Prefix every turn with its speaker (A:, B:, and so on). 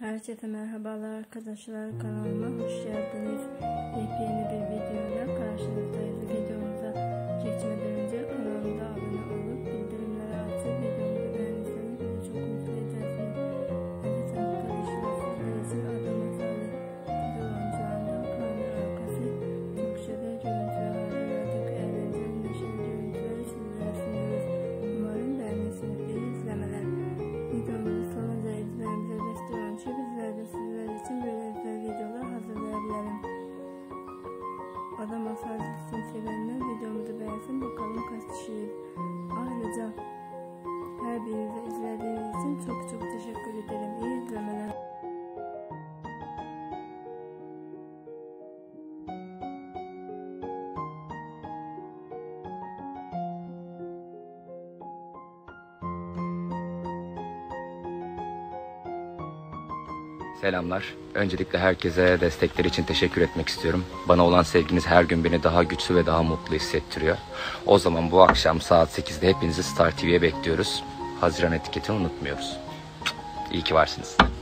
A: Herkese merhabalar arkadaşlar, kanalıma hoş geldiniz. Yepyeni bir videoyla karşınızdayız. Videomuza geçmeden önce kanalımda abone olup bildirimleri açıp videomuzu beğenirseniz bizi çok mutlu edersiniz. Evet arkadaşlar, sizler için Ada Masalı dizi oyuncularından kamera arkası çok güzel görüntüler hazırladık. Eğlenceli, neşeli görüntüleri sizlere sunuyoruz. Umarım beğenirsiniz. İyi izlemeler. Videomuzun sonunda izlerimize destek olun ki bizler de sizler için böyle güzel videolar hazırlayabilirim. Ada Masalı dizisini sevenler videomuzu beğensin, bakalım kaç kişiyiz. Ayrıca her birinize izlediğiniz için çok teşekkür ederim. İyi izlemeler.
B: Selamlar. Öncelikle herkese destekleri için teşekkür etmek istiyorum. Bana olan sevginiz her gün beni daha güçlü ve daha mutlu hissettiriyor. O zaman bu akşam saat 8'de hepinizi Star TV'ye bekliyoruz. Haziran etiketini unutmuyoruz. İyi ki varsınız.